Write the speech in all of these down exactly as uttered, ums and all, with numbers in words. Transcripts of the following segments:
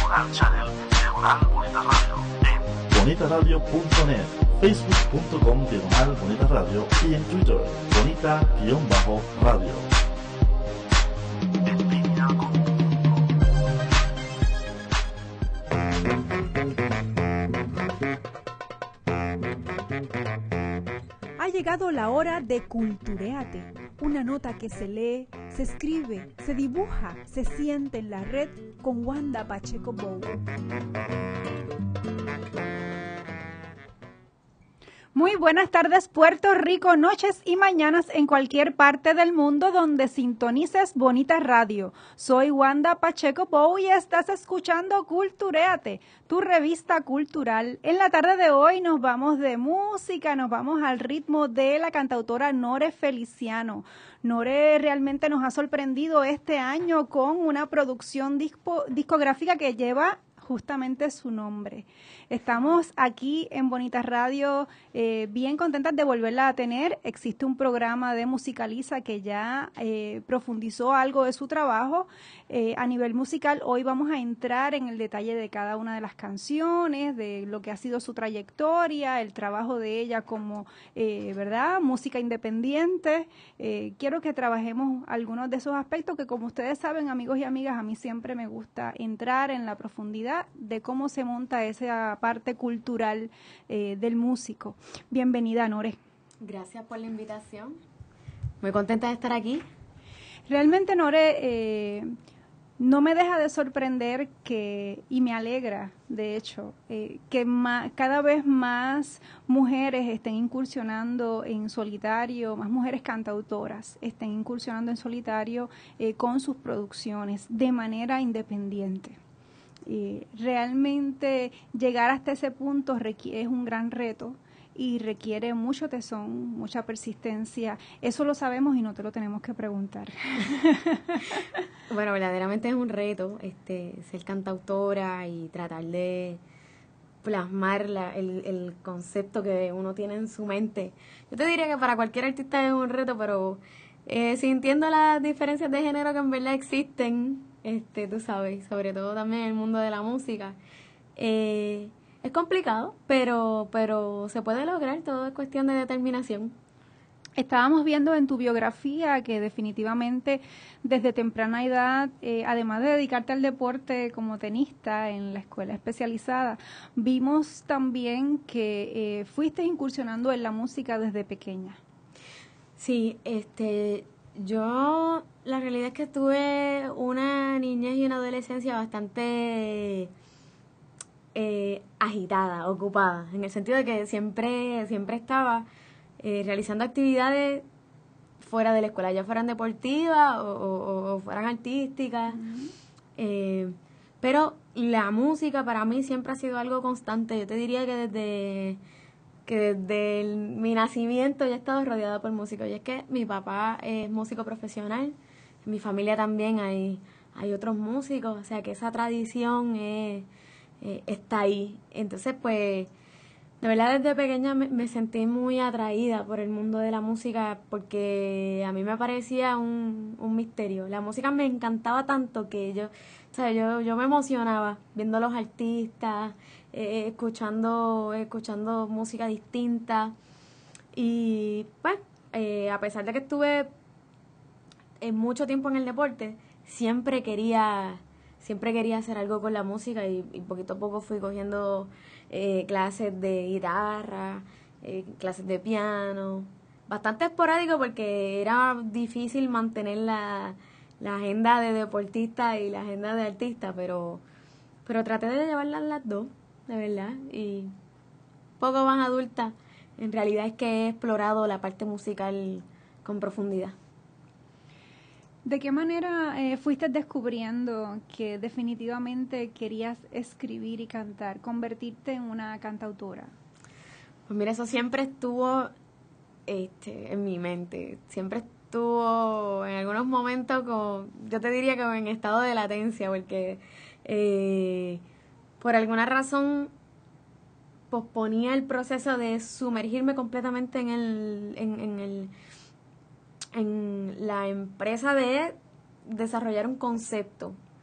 Diagonal Channel, Diagonal Bonita Radio, en bonita radio punto net, facebook punto com Diagonal Bonita Radio y en Twitter, Bonita-Radio. En línea con tu Ha llegado la hora de Culturéate, una nota que se lee, se escribe, se dibuja, se siente en la red con Wanda Pacheco Bou. Muy buenas tardes, Puerto Rico, noches y mañanas en cualquier parte del mundo donde sintonices Bonita Radio. Soy Wanda Pacheco Bou y estás escuchando Culturéate, tu revista cultural. En la tarde de hoy nos vamos de música, nos vamos al ritmo de la cantautora Nore Feliciano. Nore realmente nos ha sorprendido este año con una producción disco, discográfica que lleva justamente su nombre. Estamos aquí en Bonita Radio eh, bien contentas de volverla a tener. Existe un programa de Musicaliza que ya eh, profundizó algo de su trabajo eh, a nivel musical. Hoy vamos a entrar en el detalle de cada una de las canciones, de lo que ha sido su trayectoria, el trabajo de ella como, eh, ¿verdad?, música independiente. Eh, quiero que trabajemos algunos de esos aspectos que, como ustedes saben, amigos y amigas, a mí siempre me gusta entrar en la profundidad de cómo se monta esa parte cultural eh, del músico. Bienvenida, Nore. Gracias por la invitación. Muy contenta de estar aquí. Realmente, Nore, eh, no me deja de sorprender que, y me alegra, de hecho, eh, que ma, cada vez más mujeres estén incursionando en solitario, más mujeres cantautoras estén incursionando en solitario eh, con sus producciones de manera independiente. Eh, realmente llegar hasta ese punto requiere, es un gran reto y requiere mucho tesón, mucha persistencia. Eso lo sabemos y no te lo tenemos que preguntar. Bueno, verdaderamente es un reto este, ser cantautora y tratar de plasmar la, el, el concepto que uno tiene en su mente. Yo te diría que para cualquier artista es un reto, pero eh, sintiendo las diferencias de género que en verdad existen, Este, tú sabes, sobre todo también en el mundo de la música. Eh, es complicado, pero, pero se puede lograr, todo es cuestión de determinación. Estábamos viendo en tu biografía que definitivamente desde temprana edad, eh, además de dedicarte al deporte como tenista en la escuela especializada, vimos también que eh, fuiste incursionando en la música desde pequeña. Sí, este... Yo, la realidad es que tuve una niñez y una adolescencia bastante eh, agitada, ocupada, en el sentido de que siempre, siempre estaba eh, realizando actividades fuera de la escuela, ya fueran deportivas o, o, o fueran artísticas. Uh-huh. eh, pero la música para mí siempre ha sido algo constante. Yo te diría que desde... que desde el, mi nacimiento ya he estado rodeada por músicos. Y es que mi papá es músico profesional, en mi familia también hay, hay otros músicos, o sea que esa tradición es, eh, está ahí. Entonces, pues, de verdad desde pequeña me, me sentí muy atraída por el mundo de la música porque a mí me parecía un, un misterio. La música me encantaba tanto que yo, o sea, yo, yo me emocionaba viendo a los artistas, Eh, escuchando escuchando música distinta y pues eh, a pesar de que estuve en mucho tiempo en el deporte, siempre quería siempre quería hacer algo con la música y, y poquito a poco fui cogiendo eh, clases de guitarra, eh, clases de piano, bastante esporádico porque era difícil mantener la, la agenda de deportista y la agenda de artista, pero pero traté de llevarlas las dos, de verdad, y poco más adulta, en realidad es que he explorado la parte musical con profundidad. ¿De qué manera eh, fuiste descubriendo que definitivamente querías escribir y cantar, convertirte en una cantautora? Pues mira, eso siempre estuvo este, en mi mente, siempre estuvo en algunos momentos, como, yo te diría que en estado de latencia, porque eh, por alguna razón posponía el proceso de sumergirme completamente en el en, en el en la empresa de desarrollar un concepto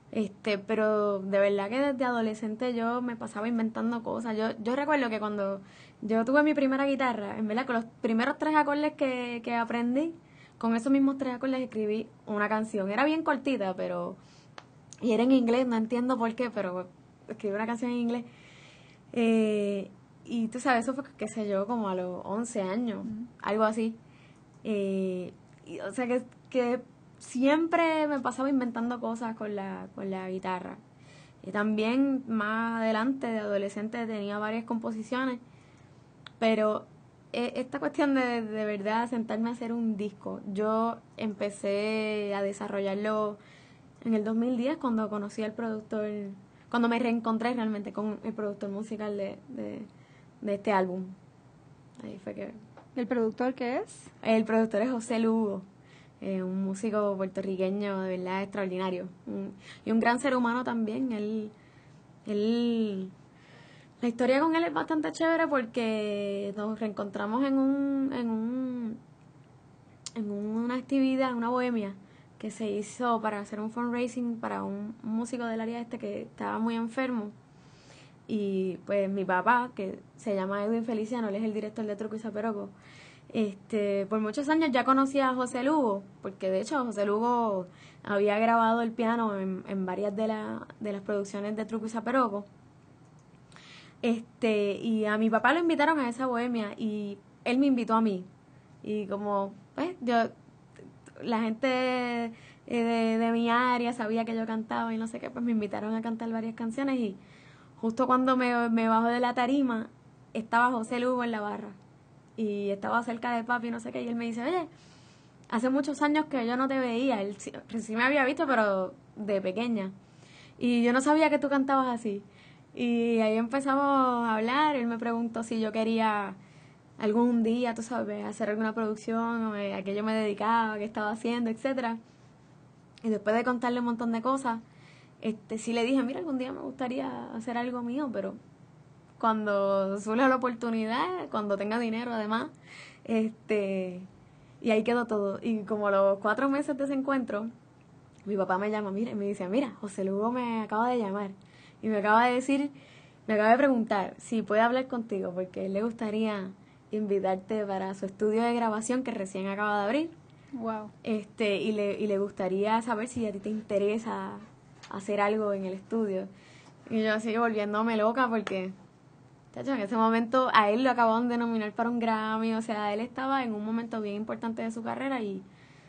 Este, pero de verdad que desde adolescente yo me pasaba inventando cosas. Yo, yo recuerdo que cuando yo tuve mi primera guitarra, en verdad, con los primeros tres acordes que, que aprendí, con esos mismos tres acordes escribí una canción. Era bien cortita, pero... Y era en inglés, no entiendo por qué, pero escribí una canción en inglés. Eh, y tú sabes, eso fue, qué sé yo, como a los once años, mm. algo así. Eh, y, o sea, que, que siempre me pasaba inventando cosas con la, con la guitarra. Y también más adelante, de adolescente, tenía varias composiciones. Pero eh, esta cuestión de, de verdad sentarme a hacer un disco, yo empecé a desarrollarlo en el dos mil diez cuando conocí al productor, cuando me reencontré realmente con el productor musical de, de, de este álbum. Ahí fue que... ¿El productor qué es? El productor es José Lugo, eh, un músico puertorriqueño de verdad extraordinario. Un, y un gran ser humano también. Él, él, la historia con él es bastante chévere porque nos reencontramos en un, en un, en una actividad, una bohemia, que se hizo para hacer un fundraising para un, un músico del área este que estaba muy enfermo. Y pues mi papá, que se llama Edwin Feliciano, él es el director de Truco y Zaperoco, este, por muchos años ya conocía a José Lugo, porque de hecho José Lugo había grabado el piano en, en varias de, la, de las producciones de Truco y Zaperoco. Este, y a mi papá lo invitaron a esa bohemia y él me invitó a mí. Y como, pues, yo... la gente de, de, de mi área sabía que yo cantaba y no sé qué, pues me invitaron a cantar varias canciones y justo cuando me, me bajo de la tarima estaba José Lugo en la barra y estaba cerca de papi y no sé qué, y él me dice, oye, hace muchos años que yo no te veía, él sí, sí me había visto pero de pequeña y yo no sabía que tú cantabas así, y ahí empezamos a hablar. Él me preguntó si yo quería algún día, tú sabes, hacer alguna producción, a qué yo me dedicaba, qué estaba haciendo, etcétera. Y después de contarle un montón de cosas, este, sí le dije, mira, algún día me gustaría hacer algo mío, pero cuando surja la oportunidad, cuando tenga dinero además, este, y ahí quedó todo. Y como a los cuatro meses de ese encuentro, mi papá me llama, mira, y me dice, mira, José Lugo me acaba de llamar y me acaba de decir, me acaba de preguntar si puede hablar contigo, porque a él le gustaría invitarte para su estudio de grabación que recién acaba de abrir. Wow. Este, y le, y le gustaría saber si a ti te interesa hacer algo en el estudio. Y yo así volviéndome loca porque, chacho, en ese momento a él lo acababan de nominar para un Grammy, o sea, él estaba en un momento bien importante de su carrera y,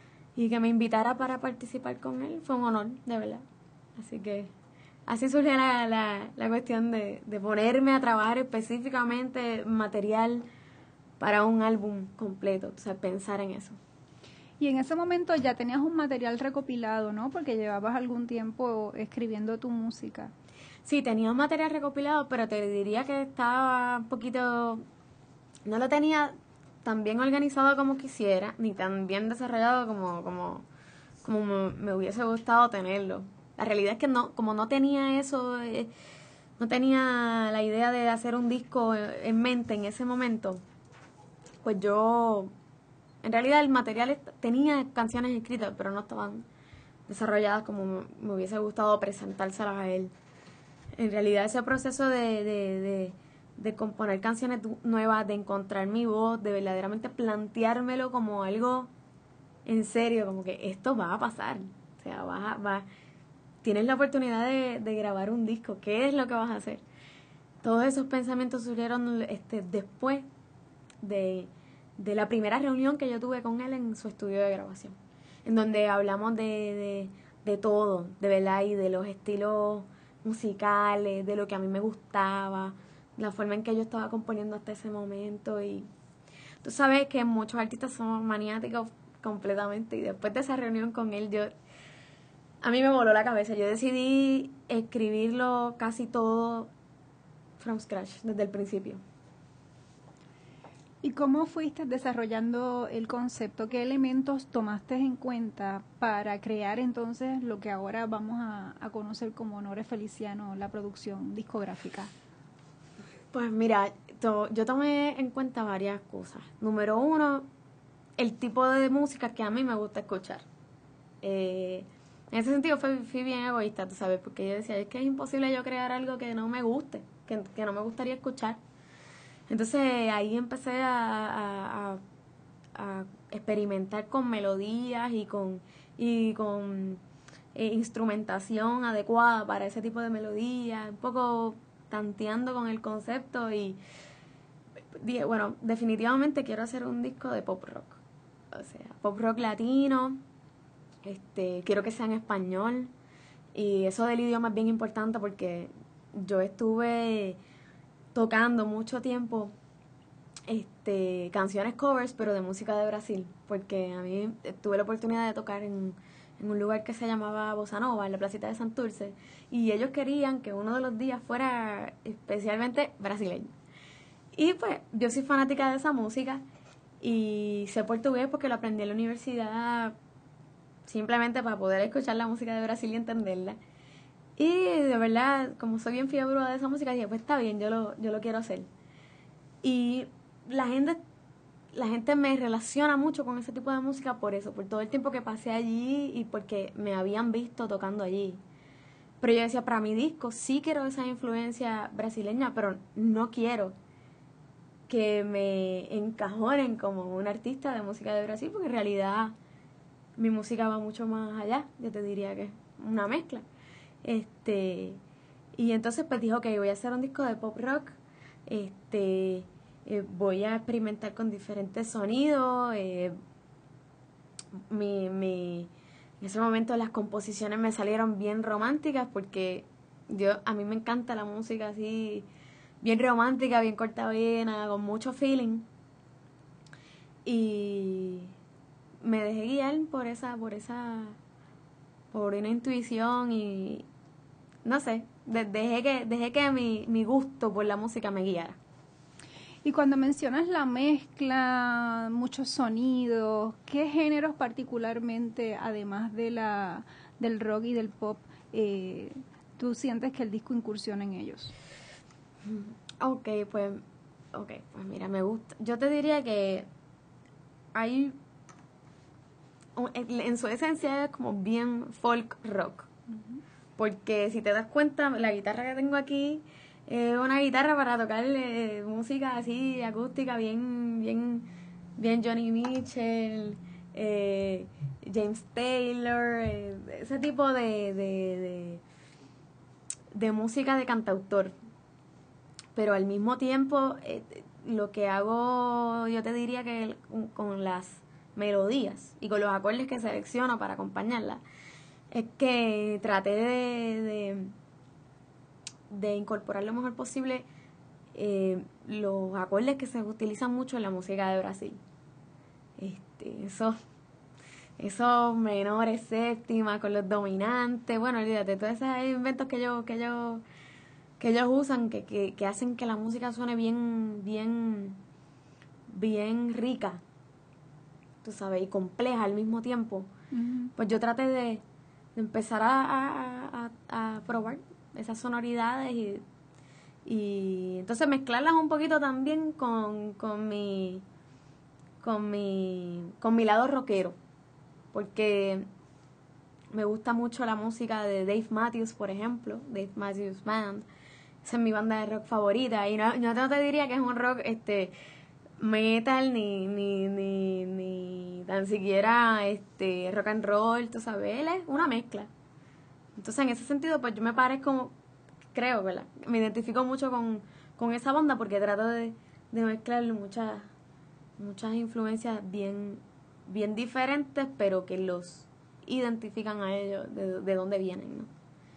y que me invitara para participar con él fue un honor, de verdad. Así que así surgió la, la, la cuestión de, de ponerme a trabajar específicamente material para un álbum completo, o sea, pensar en eso. Y en ese momento ya tenías un material recopilado, ¿no? Porque llevabas algún tiempo escribiendo tu música. Sí, tenía un material recopilado, pero te diría que estaba un poquito... No lo tenía tan bien organizado como quisiera, ni tan bien desarrollado como, como, como me, me hubiese gustado tenerlo. La realidad es que no, como no tenía eso, eh, no tenía la idea de hacer un disco en mente en ese momento, pues yo, en realidad el material tenía canciones escritas, pero no estaban desarrolladas como me hubiese gustado presentárselas a él. En realidad ese proceso de, de, de, de componer canciones nuevas, de encontrar mi voz, de verdaderamente planteármelo como algo en serio, como que esto va a pasar. O sea, vas a, va, tienes la oportunidad de, de grabar un disco, ¿qué es lo que vas a hacer? Todos esos pensamientos surgieron este, después de, de la primera reunión que yo tuve con él en su estudio de grabación, en donde hablamos de, de, de todo, de verdad, y de los estilos musicales, de lo que a mí me gustaba, la forma en que yo estaba componiendo hasta ese momento. Y tú sabes que muchos artistas somos maniáticos completamente, y después de esa reunión con él, yo a mí me voló la cabeza. Yo decidí escribirlo casi todo from scratch, desde el principio. ¿Y cómo fuiste desarrollando el concepto? ¿Qué elementos tomaste en cuenta para crear entonces lo que ahora vamos a, a conocer como Honores Feliciano, la producción discográfica? Pues mira, to, yo tomé en cuenta varias cosas. Número uno, el tipo de música que a mí me gusta escuchar. Eh, En ese sentido fui, fui bien egoísta, tú sabes, porque yo decía, es que es imposible yo crear algo que no me guste, que, que no me gustaría escuchar. Entonces ahí empecé a, a, a, a experimentar con melodías y con, y con eh, instrumentación adecuada para ese tipo de melodías, un poco tanteando con el concepto y dije, bueno, definitivamente quiero hacer un disco de pop rock, o sea, pop rock latino, este, quiero que sea en español y eso del idioma es bien importante porque yo estuve tocando mucho tiempo este canciones covers pero de música de Brasil porque a mí tuve la oportunidad de tocar en, en un lugar que se llamaba Bossa Nova en la placita de Santurce y ellos querían que uno de los días fuera especialmente brasileño y pues yo soy fanática de esa música y sé portugués porque lo aprendí en la universidad simplemente para poder escuchar la música de Brasil y entenderla. Y de verdad, como soy bien fiebre de esa música, dije, pues está bien, yo lo, yo lo quiero hacer. Y la gente, la gente me relaciona mucho con ese tipo de música por eso, por todo el tiempo que pasé allí y porque me habían visto tocando allí. Pero yo decía, para mi disco sí quiero esa influencia brasileña, pero no quiero que me encajonen como un artista de música de Brasil, porque en realidad mi música va mucho más allá, yo te diría que es una mezcla. Este, y entonces pues dijo, ok, voy a hacer un disco de pop rock, este, eh, voy a experimentar con diferentes sonidos, eh, mi, mi, en ese momento las composiciones me salieron bien románticas porque yo, a mí me encanta la música así, bien romántica, bien cortavena, con mucho feeling, y me dejé guiar por esa, por esa, por una intuición y no sé, de, dejé que, dejé que mi, mi gusto por la música me guiara. Y cuando mencionas la mezcla, muchos sonidos, ¿qué géneros particularmente, además de la del rock y del pop, eh, tú sientes que el disco incursiona en ellos? Ok, pues, okay, pues mira, me gusta. Yo te diría que hay, en su esencia es como bien folk rock. Uh-huh. Porque si te das cuenta, la guitarra que tengo aquí es una guitarra para tocar eh, música así acústica, bien, bien, bien Johnny Mitchell, eh, James Taylor, eh, ese tipo de, de, de, de música de cantautor. Pero al mismo tiempo, eh, lo que hago, yo te diría que con, con las melodías y con los acordes que selecciono para acompañarlas, es que traté de, de, de incorporar lo mejor posible eh, los acordes que se utilizan mucho en la música de Brasil. Este, esos, esos menores séptimas con los dominantes, bueno, olvídate, todos esos inventos que ellos, que ellos, que ellos usan, que, que, que hacen que la música suene bien, bien, bien rica, tú sabes, y compleja al mismo tiempo. Uh-huh. Pues yo traté de de empezar a, a, a, a probar esas sonoridades y, y entonces mezclarlas un poquito también con, con mi con mi con mi lado rockero, porque me gusta mucho la música de Dave Matthews, por ejemplo, Dave Matthews Band. Esa es mi banda de rock favorita y no, yo no te diría que es un rock este metal ni ni ni ni tan siquiera este rock and roll, tú sabes, él es una mezcla. Entonces en ese sentido pues yo me parezco, creo, ¿verdad? Me identifico mucho con, con esa banda porque trato de, de mezclar muchas muchas influencias bien bien diferentes, pero que los identifican a ellos de, de dónde vienen, ¿no?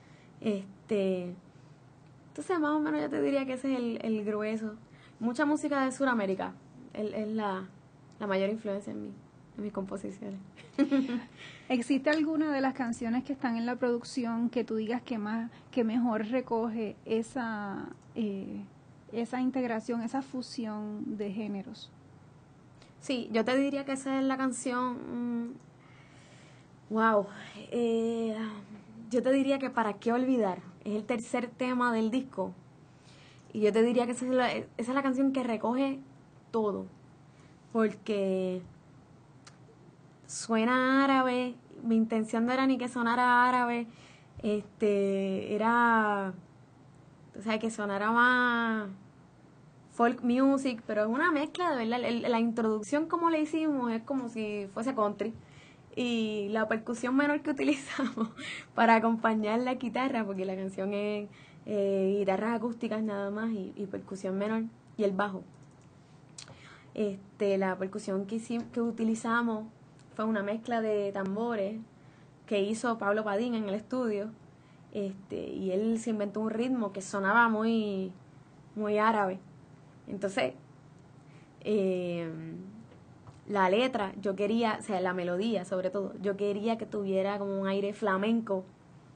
Este entonces más o menos yo te diría que ese es el, el grueso. Mucha música de Sudamérica es, es la, la mayor influencia en, mí, en mis composiciones. ¿Existe alguna de las canciones que están en la producción que tú digas que más que mejor recoge esa eh, esa integración, esa fusión de géneros? Sí, yo te diría que esa es la canción. Mmm, wow. Eh, yo te diría que Para qué olvidar es el tercer tema del disco. Y yo te diría que esa es la, esa es la canción que recoge todo. Porque suena árabe, mi intención no era ni que sonara árabe, este, era, o sea, que sonara más folk music, pero es una mezcla, de verdad, el, la introducción como le hicimos es como si fuese country, y la percusión menor que utilizamos para acompañar la guitarra, porque la canción es eh, guitarras acústicas nada más y, y percusión menor, y el bajo. Este, la percusión que, hicimos, que utilizamos fue una mezcla de tambores que hizo Pablo Padín en el estudio, este, y él se inventó un ritmo que sonaba muy, muy árabe. Entonces, eh, la letra, yo quería, o sea, la melodía sobre todo, yo quería que tuviera como un aire flamenco.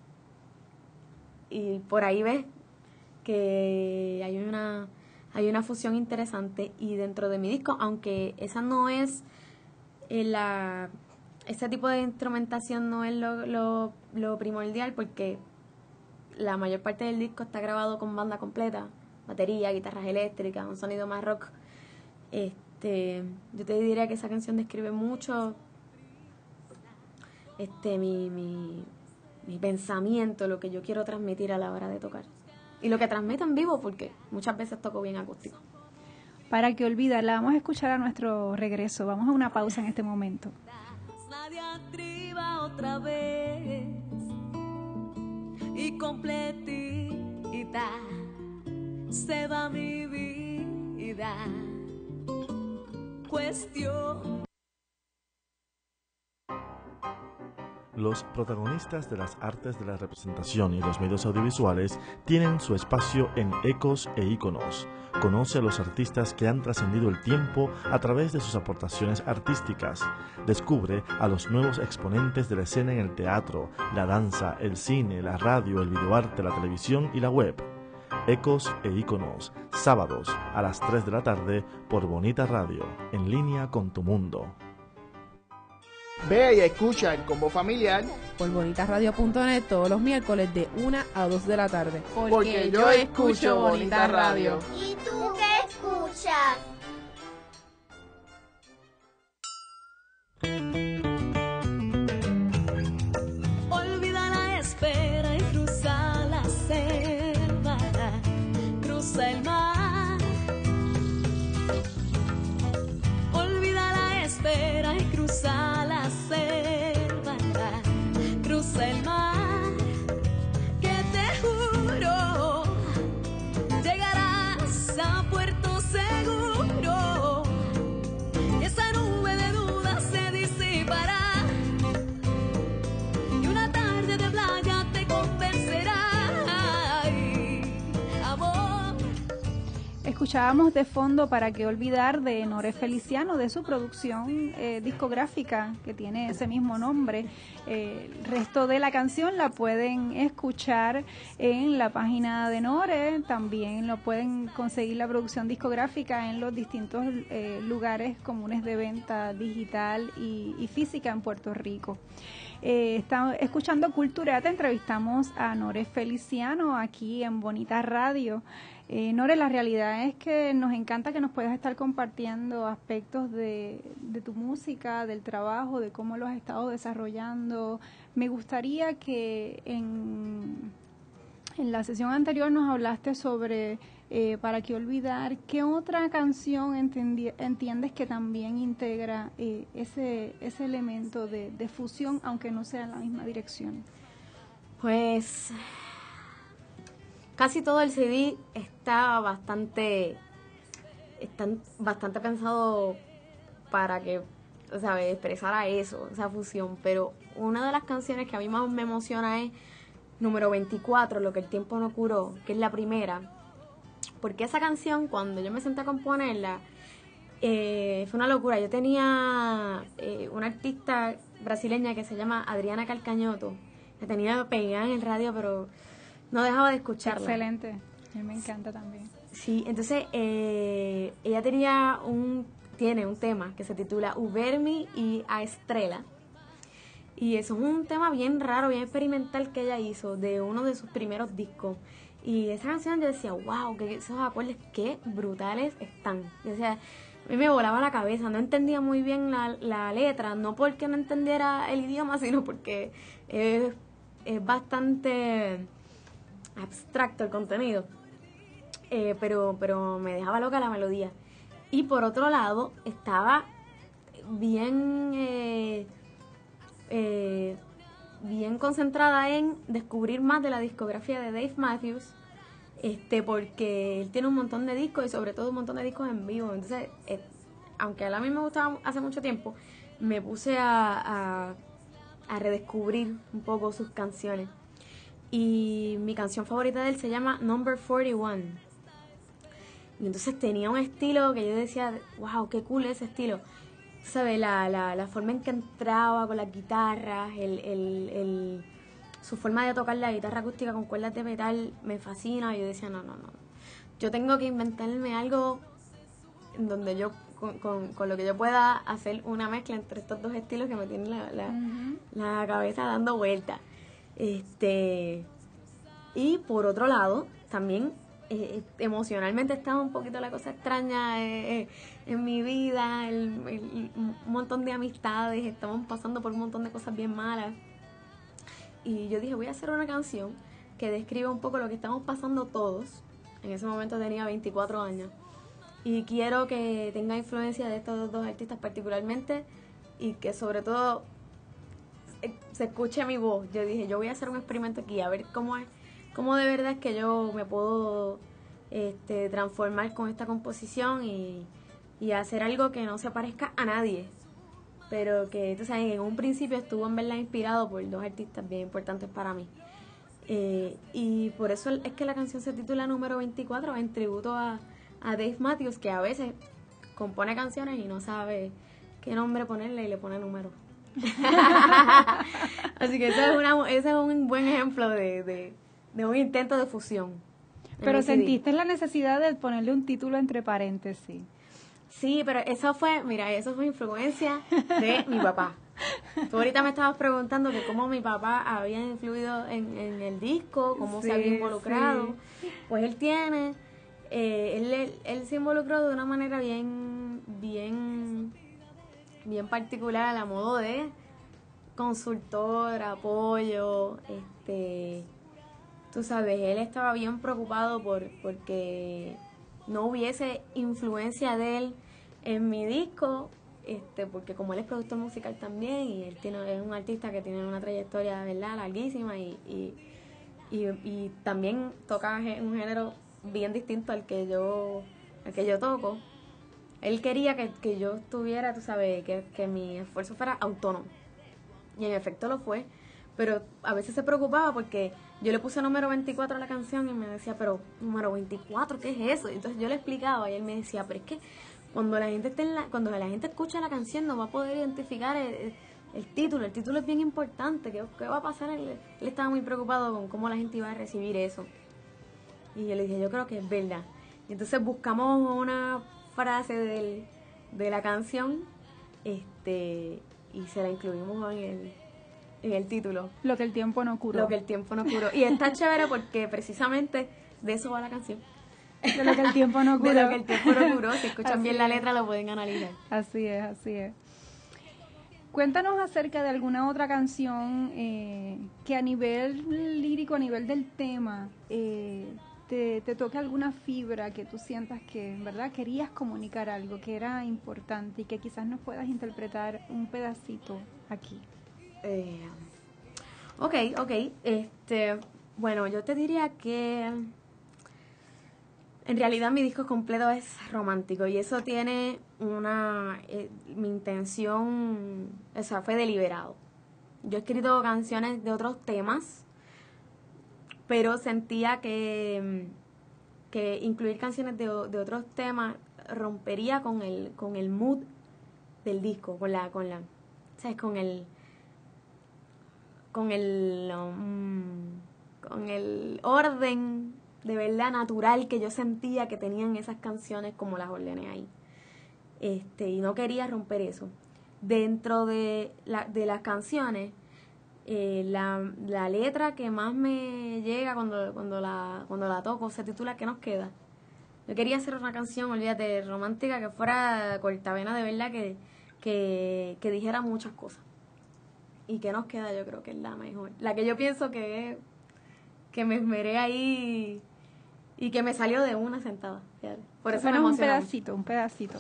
Y por ahí ves que hay una, hay una fusión interesante. Y dentro de mi disco, aunque esa no es eh, la, ese tipo de instrumentación no es lo, lo, lo primordial, porque la mayor parte del disco está grabado con banda completa, batería, guitarras eléctricas, un sonido más rock. Este, yo te diría que esa canción describe mucho este mi, mi, mi pensamiento, lo que yo quiero transmitir a la hora de tocar. Y lo que transmito en vivo, porque muchas veces toco bien acústico. Para que olvidar, la vamos a escuchar a nuestro regreso. Vamos a una pausa en este momento. La diatriba otra vez y completita se va mi vida. Cuestión. Los protagonistas de las artes de la representación y los medios audiovisuales tienen su espacio en Ecos e Íconos. Conoce a los artistas que han trascendido el tiempo a través de sus aportaciones artísticas. Descubre a los nuevos exponentes de la escena en el teatro, la danza, el cine, la radio, el videoarte, la televisión y la web. Ecos e Íconos, sábados a las tres de la tarde por Bonita Radio, en línea con tu mundo. Ve y escucha el Combo Familiar por bonitasradio punto net todos los miércoles de una a dos de la tarde. Porque, porque yo escucho Bonita Radio. ¿Y tú qué escuchas? Olvida la espera y cruza la selva, cruza el mar. Olvida la espera y cruza la selva, cruza el mar, que te juro llegarás a puerto seguro y esa nube de dudas se disipará y una tarde de playa te convencerá. Ay, amor. Escuchábamos de fondo Para qué olvidar de Nore Feliciano, de su producción eh, discográfica que tiene ese mismo nombre. Eh, el resto de la canción la pueden escuchar en la página de Nore, también lo pueden conseguir la producción discográfica en los distintos eh, lugares comunes de venta digital y, y física en Puerto Rico. Eh, estamos escuchando Culturata, entrevistamos a Nore Feliciano aquí en Bonita Radio. Eh, Nore, la realidad es que nos encanta que nos puedas estar compartiendo aspectos de, de tu música, del trabajo, de cómo lo has estado desarrollando. Me gustaría que en, en la sesión anterior nos hablaste sobre eh, Para qué olvidar. ¿Qué otra canción entendi- entiendes que también integra eh, ese, ese elemento de, de fusión, aunque no sea en la misma dirección? Pues casi todo el C D está bastante, está bastante pensado para que, o sea, expresara eso, esa fusión. Pero una de las canciones que a mí más me emociona es número veinticuatro, Lo que el tiempo no curó, que es la primera. Porque esa canción, cuando yo me senté a componerla, eh, fue una locura. Yo tenía eh, una artista brasileña que se llama Adriana Calcañoto. La tenía pegada en el radio, pero no dejaba de escucharla. Excelente, a mí me encanta también. Sí, entonces eh, ella tenía un, tiene un tema que se titula Ubermi y a Estrella. Y eso es un tema bien raro, bien experimental que ella hizo de uno de sus primeros discos. Y esa canción yo decía, wow, que esos acordes qué brutales están. Yo decía, a mí me volaba la cabeza, no entendía muy bien la, la letra, no porque no entendiera el idioma, sino porque es, es bastante abstracto el contenido, eh, pero, pero me dejaba loca la melodía. Y por otro lado, estaba bien, eh, eh, bien concentrada en descubrir más de la discografía de Dave Matthews, este porque él tiene un montón de discos y sobre todo un montón de discos en vivo. Entonces, eh, aunque a mí me gustaba hace mucho tiempo, me puse a, a, a redescubrir un poco sus canciones. Y mi canción favorita de él se llama Number cuarenta y uno. Y entonces tenía un estilo que yo decía, wow, qué cool ese estilo. ¿Sabes? La, la, la forma en que entraba con las guitarras, el, el, el, su forma de tocar la guitarra acústica con cuerdas de metal me fascina. Y yo decía, no, no, no. Yo tengo que inventarme algo en donde yo, con, con, con lo que yo pueda hacer una mezcla entre estos dos estilos que me tienen la, la, uh-huh. la cabeza dando vueltas. Este, y por otro lado, también eh, emocionalmente estaba un poquito la cosa extraña eh, eh, en mi vida, el, el, un montón de amistades, estaban pasando por un montón de cosas bien malas. Y yo dije, voy a hacer una canción que describa un poco lo que estamos pasando todos. En ese momento tenía veinticuatro años. Y quiero que tenga influencia de estos dos artistas particularmente y que sobre todo se escuche mi voz. Yo dije, yo voy a hacer un experimento aquí, a ver cómo es, cómo de verdad es que yo me puedo este, transformar con esta composición y, y hacer algo que no se parezca a nadie, pero que, tú sabes, en un principio estuvo en verdad inspirado por dos artistas bien importantes para mí. Eh, y por eso es que la canción se titula Número veinticuatro, en tributo a, a Dave Matthews, que a veces compone canciones y no sabe qué nombre ponerle y le pone número. Así que eso es, una, ese es un buen ejemplo de, de, de un intento de fusión. Pero sentiste la necesidad de ponerle un título entre paréntesis. Sí, pero eso fue, mira, eso fue influencia de mi papá. Tú ahorita me estabas preguntando que cómo mi papá había influido en, en el disco, cómo sí, se había involucrado. Sí. Pues él tiene, eh, él, él, él se involucró de una manera bien, bien... bien particular, a modo de consultor, apoyo, este, tú sabes, él estaba bien preocupado por porque no hubiese influencia de él en mi disco, este, porque como él es productor musical también y él tiene, es un artista que tiene una trayectoria, ¿verdad?, larguísima y, y, y, y también toca un género bien distinto al que yo, al que yo toco. Él quería que, que yo estuviera, tú sabes, que, que mi esfuerzo fuera autónomo. Y en efecto lo fue. Pero a veces se preocupaba porque yo le puse número veinticuatro a la canción y me decía, pero número veinticuatro, ¿qué es eso? Y entonces yo le explicaba y él me decía, pero es que cuando la gente esté en la, cuando la gente escucha la canción no va a poder identificar el, el, el título. El título es bien importante. ¿Qué, qué va a pasar? Él, él estaba muy preocupado con cómo la gente iba a recibir eso. Y yo le dije, yo creo que es verdad. Y entonces buscamos una frase del, de la canción este y se la incluimos en el, en el título. Lo que el tiempo no curó. Lo que el tiempo no curó. Y está chévere porque precisamente de eso va la canción. De lo que el tiempo no curó. De lo que el tiempo no curó. Si escuchan así bien es. La letra lo pueden analizar. Así es, así es. Cuéntanos acerca de alguna otra canción eh, que a nivel lírico, a nivel del tema, eh, Te, te toque alguna fibra que tú sientas que en verdad querías comunicar algo que era importante y que quizás nos puedas interpretar un pedacito aquí. Eh, ok, ok. Este, bueno, yo te diría que en realidad mi disco completo es romántico y eso tiene una... Eh, mi intención, o sea, fue deliberado. Yo he escrito canciones de otros temas, pero sentía que, que incluir canciones de, de otros temas rompería con el con el mood del disco, con la con la ¿sabes? con el con el um, con el orden de verdad natural que yo sentía que tenían esas canciones como las ordené ahí. Este, y no quería romper eso. Dentro de la de las canciones Eh, la, la letra que más me llega cuando, cuando, la, cuando la toco se titula ¿Qué nos queda? Yo quería hacer una canción, olvídate, romántica, que fuera cortavena de verdad, que, que, que dijera muchas cosas. Y que nos queda, yo creo que es la mejor. La que yo pienso que es, que me esmeré ahí y que me salió de una sentada. Fíjate. Por eso me Bueno, un emocionó. pedacito, un pedacito.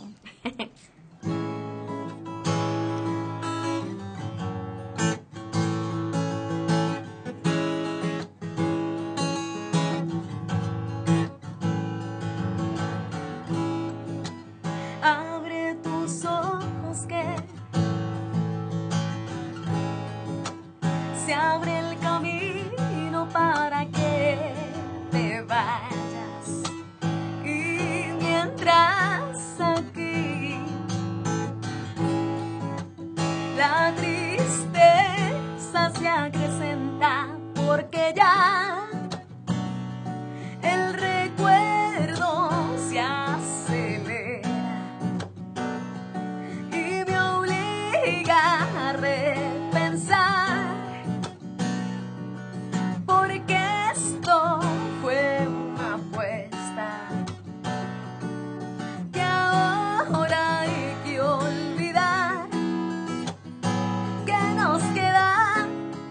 Abre tus ojos que se abre el camino para que te vayas. Y mientras aquí la tristeza se acrecenta porque ya el recuerdo se acelera y me obliga a repensar, porque esto fue una apuesta que ahora hay que olvidar. ¿Qué nos queda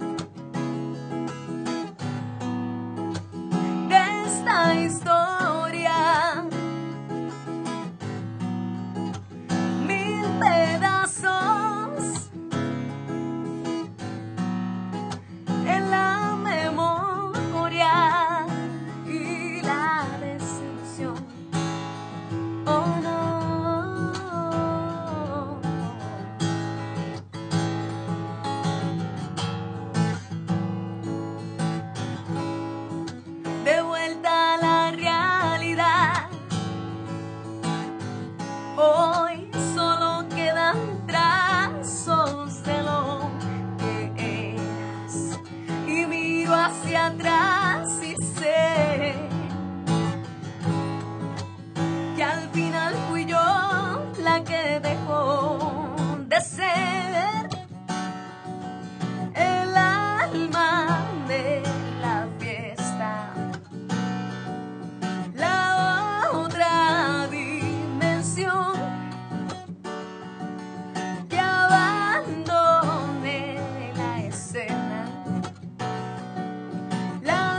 de esta historia? Mil pedazos en la memoria y la desilusión. Oh no. De vuelta a la realidad. Hoy solo quedan trazos de lo que eras. Y miro hacia atrás y sé que al final fui yo la que dejó de ser el alma de la fiesta, la otra dimensión que abandone la escena, la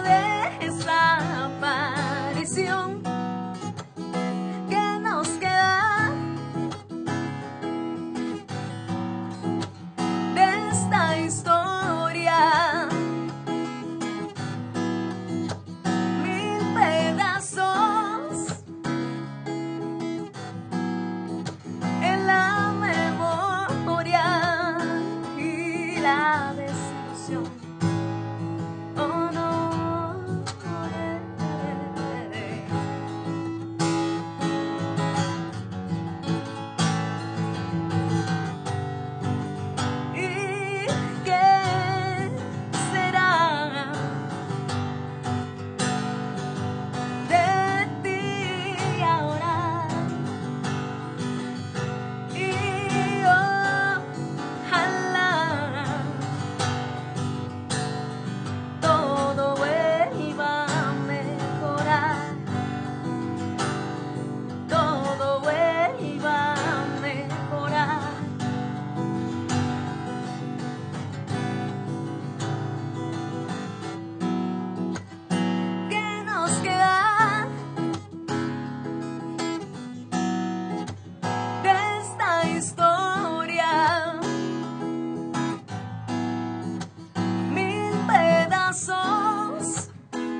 desaparición. ¿Qué nos queda de esta historia? Mil pedazos en la memoria y la desilusión. Oh no. ¿Y qué será de ti ahora? Y ojalá todo vuelva a mejorar, todo vuelva a mejorar. ¿Qué nos queda de esta historia? Mil pedazos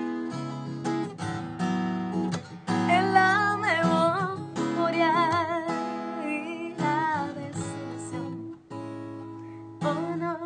en la memoria y la desilusión. Oh no.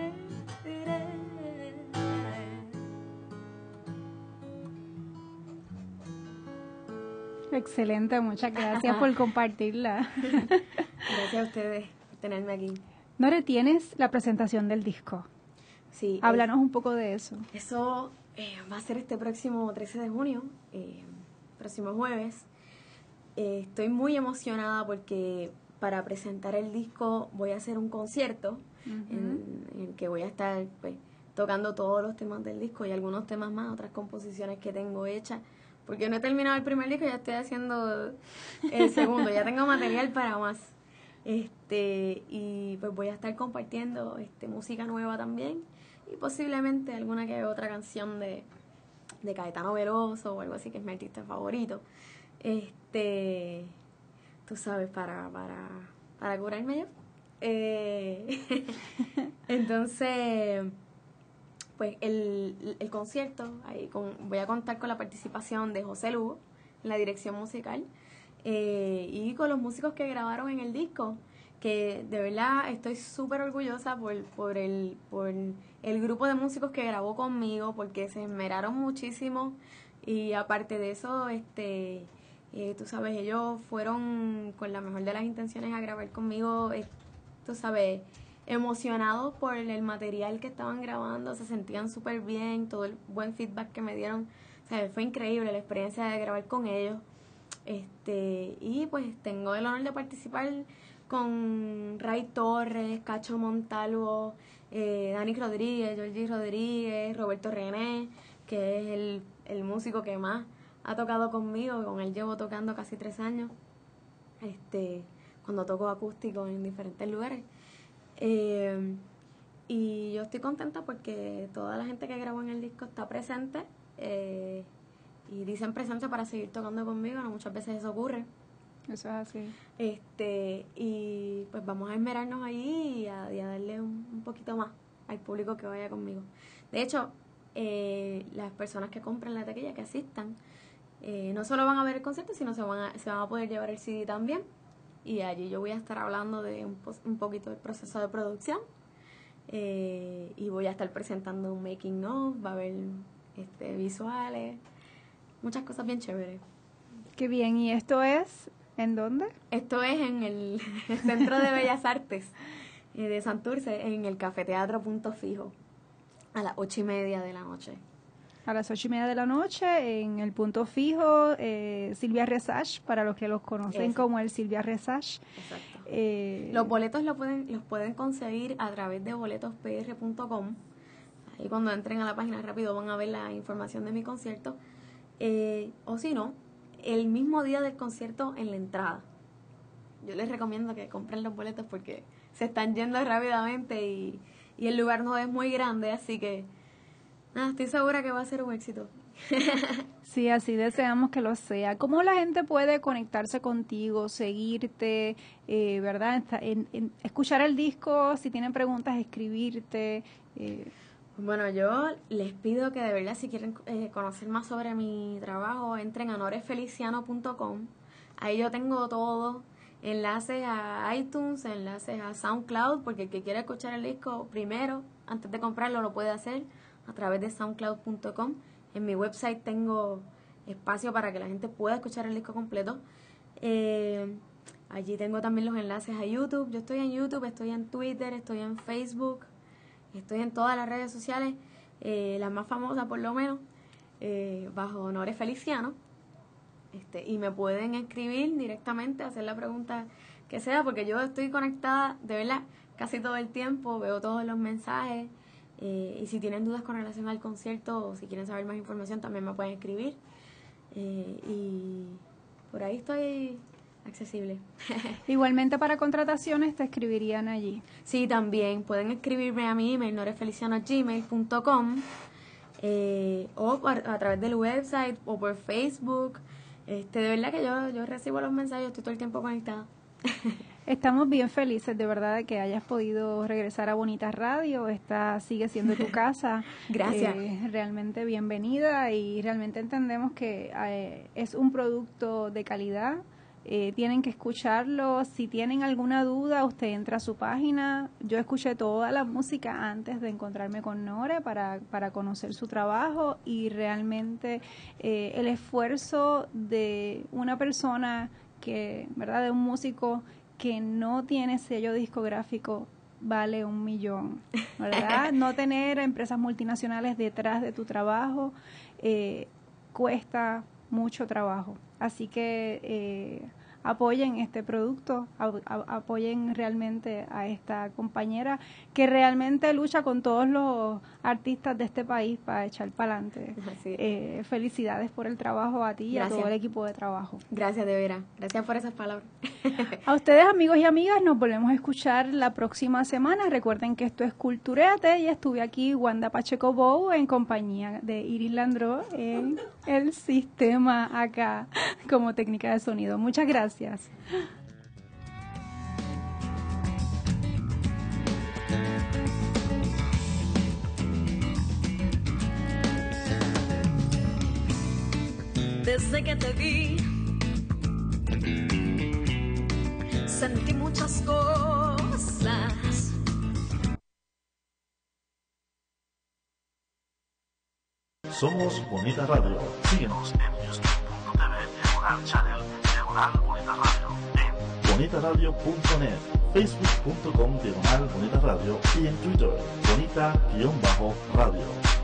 Excelente, muchas gracias por compartirla. Gracias a ustedes por tenerme aquí. Nore, ¿tienes la presentación del disco? Sí. Háblanos un poco de eso. eh, Eso eh, va a ser este próximo trece de junio, eh, próximo jueves. Eh, estoy muy emocionada porque para presentar el disco voy a hacer un concierto Ujú. en, en el que voy a estar pues, tocando todos los temas del disco y algunos temas más, otras composiciones que tengo hechas porque no he terminado el primer disco, ya estoy haciendo el segundo, ya tengo material para más. Este, y pues voy a estar compartiendo este música nueva también, y posiblemente alguna que otra canción de, de Caetano Veloso o algo así, que es mi artista favorito. Este, tú sabes, para, para, para curarme yo. Eh, entonces, pues el, el concierto, ahí con, voy a contar con la participación de José Lugo en la dirección musical, eh, y con los músicos que grabaron en el disco, que de verdad estoy súper orgullosa por, por, el, por el grupo de músicos que grabó conmigo, porque se esmeraron muchísimo, y aparte de eso, este, eh, tú sabes, ellos fueron con la mejor de las intenciones a grabar conmigo, eh, tú sabes, emocionados por el material que estaban grabando, se sentían súper bien, todo el buen feedback que me dieron, o sea, fue increíble la experiencia de grabar con ellos. Este, y pues tengo el honor de participar con Ray Torres, Cacho Montalvo, eh, Dani Rodríguez, Georgie Rodríguez, Roberto René, que es el, el músico que más ha tocado conmigo, con él llevo tocando casi tres años, este, cuando toco acústico en diferentes lugares. Eh, y yo estoy contenta porque toda la gente que grabó en el disco está presente, eh, y dicen presente para seguir tocando conmigo, no muchas veces eso ocurre. Eso es así. Este, y pues vamos a esmerarnos ahí y a, y a darle un, un poquito más al público que vaya conmigo. De hecho, eh, las personas que compren la taquilla, que asistan, eh, no solo van a ver el concierto, sino se van a, se van a poder llevar el C D también. Y allí yo voy a estar hablando de un, un poquito del proceso de producción, eh, y voy a estar presentando un making of, va a haber este, visuales, muchas cosas bien chéveres. Qué bien, ¿y esto es en dónde? Esto es en el Centro de Bellas Artes eh, de Santurce, en el Cafeteatro Punto Fijo, a las ocho y media de la noche. A las ocho y media de la noche, en el Punto Fijo, eh, Silvia Resach, para los que los conocen Eso. como el Silvia Resach. Exacto. Eh, Los boletos lo pueden, los pueden conseguir a través de boletos p r punto com. Ahí cuando entren a la página rápido van a ver la información de mi concierto. Eh, o si no, el mismo día del concierto en la entrada. Yo les recomiendo que compren los boletos porque se están yendo rápidamente y, y el lugar no es muy grande, así que nada, estoy segura que va a ser un éxito. Sí, así deseamos que lo sea. ¿Cómo la gente puede conectarse contigo, seguirte, eh, verdad? En, en, escuchar el disco, si tienen preguntas, escribirte. Eh. Bueno, yo les pido que de verdad, si quieren eh, conocer más sobre mi trabajo, entren a norefeliciano punto com. Ahí yo tengo todo, enlaces a iTunes, enlaces a SoundCloud, porque el que quiera escuchar el disco primero, antes de comprarlo, lo puede hacer a través de soundcloud punto com. En mi website tengo espacio para que la gente pueda escuchar el disco completo. Eh, allí tengo también los enlaces a YouTube. Yo estoy en YouTube, estoy en Twitter, estoy en Facebook, estoy en todas las redes sociales, eh, las más famosas por lo menos, eh, bajo Nore Feliciano. Este, y me pueden escribir directamente, hacer la pregunta que sea, porque yo estoy conectada, de verdad, casi todo el tiempo, veo todos los mensajes. Eh, y si tienen dudas con relación al concierto o si quieren saber más información también me pueden escribir, eh, y por ahí estoy accesible. Igualmente para contrataciones te escribirían allí. Sí, también pueden escribirme a mi email norefeliciano arroba gmail punto com, eh, o por, a través del website o por Facebook. Este, de verdad que yo, yo recibo los mensajes, estoy todo el tiempo conectada. Estamos bien felices, de verdad, de que hayas podido regresar a Bonita Radio. Esta sigue siendo tu casa. Gracias. Eh, realmente bienvenida y realmente entendemos que eh, es un producto de calidad. Eh, tienen que escucharlo. Si tienen alguna duda, usted entra a su página. Yo escuché toda la música antes de encontrarme con Nore para, para conocer su trabajo y realmente eh, el esfuerzo de una persona que, ¿verdad?, de un músico que no tiene sello discográfico vale un millón, ¿verdad? No tener empresas multinacionales detrás de tu trabajo eh, cuesta mucho trabajo. Así que eh, apoyen este producto, a, a, apoyen realmente a esta compañera que realmente lucha con todos los artistas de este país para echar para adelante. Eh, felicidades por el trabajo a ti y Gracias. a todo el equipo de trabajo. Gracias, de veras. Gracias por esas palabras. A ustedes, amigos y amigas, nos volvemos a escuchar la próxima semana. Recuerden que esto es Culturéate y estuve aquí, Wanda Pacheco Bow, en compañía de Iris Landró en el sistema acá como técnica de sonido. Muchas gracias. Desde que te vi, sentí muchas cosas. Somos Bonita Radio. Síguenos en youtube punto t v Diagonal Channel, Diagonal Bonita Radio, en bonita radio punto net, facebook punto com Diagonal Bonita Radio y en Twitter, Bonita-Radio.